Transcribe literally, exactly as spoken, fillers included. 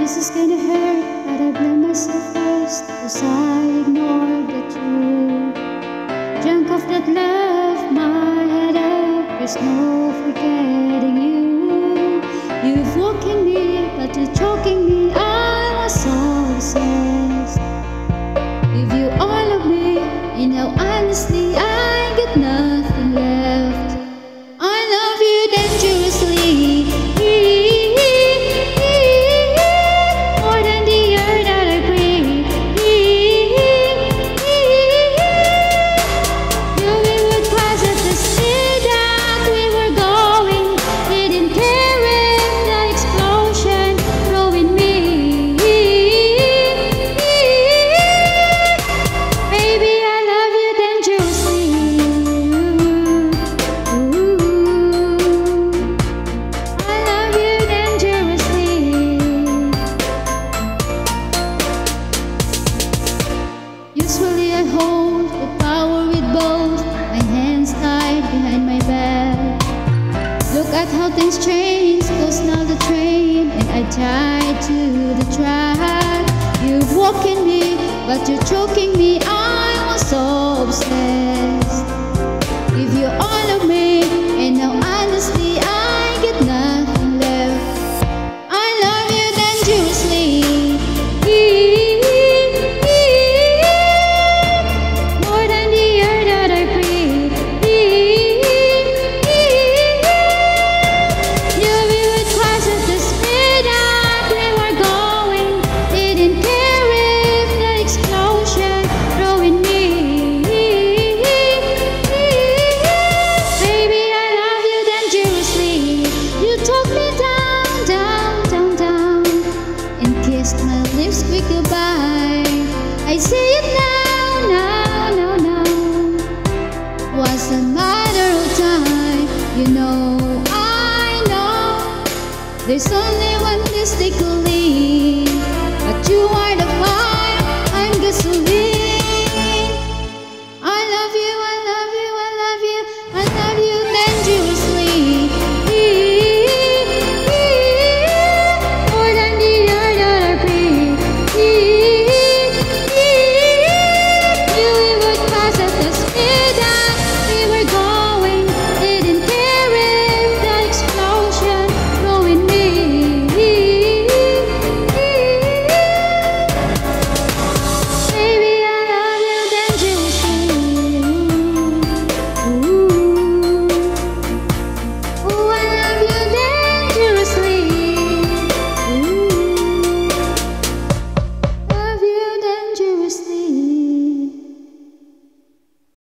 this is gonna hurt, but I blame myself first, 'cause I ignored the truth. Drunk of that love, my head up, there's no forgetting you. You've woken me, but you're choking me, I was so obsessed. Give you all of me, and now honestly I got nothing left. I love you dangerously, more than the air that I breathe. You we would cross at the speed that we were going, didn't care if the explosion ruined me. Baby, I love you dangerously. I love you dangerously. Usually I hold the power with both my hands tied behind my back. Look at how things change, goes now the train, and I tied to the track. You've woken me, but you're choking me, I was so obsessed. Give you all of me, and now honestly I get nothing left. I love you dangerously, more than the air that I breathe. You we would cross at the speed that we were going, didn't care if the explosion ruined me. Baby, I love you dangerously. You took me down, down, down, down, and kissed my lips quick goodbye. I say it now, now, now, now. Was a matter of time. You know, I know there's only one mistake to leave, but you are the